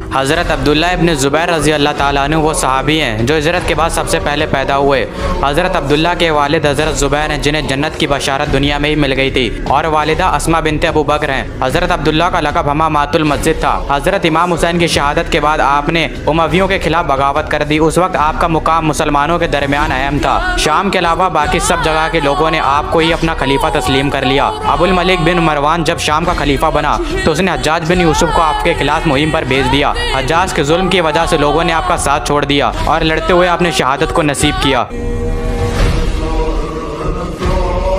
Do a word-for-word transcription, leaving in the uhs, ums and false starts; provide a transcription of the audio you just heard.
हज़रत अब्दुल्ला इब्न ज़ुबैर रज़ी अल्लाह ताला अन्हु वो सहाबी हैं जो हिजरत के बाद सबसे पहले पैदा हुए। हज़रत अब्दुल्ला के वालिद हज़रत ज़ुबैर हैं जिन्हें जन्नत की बशारत दुनिया में ही मिल गई थी और वालिदा अस्मा बिनते अबू बकर हैं। हज़रत अब्दुल्ला का लक़ब हमामातुल मस्जिद था। हज़रत इमाम हुसैन की शहादत के बाद आपने उमवियों के खिलाफ बगावत कर दी। उस वक्त आपका मुकाम मुसलमानों के दरमियान अहम था। शाम के अलावा बाकी सब जगह के लोगों ने आपको ही अपना खलीफा तस्लीम कर लिया। अबुल मलिक बिन मरवान जब शाम का खलीफा बना तो उसने हज्जाज बिन यूसुफ को आपके खिलाफ मुहिम पर भेज दिया। हज्जाज के जुल्म की वजह से लोगों ने आपका साथ छोड़ दिया और लड़ते हुए आपने शहादत को नसीब किया।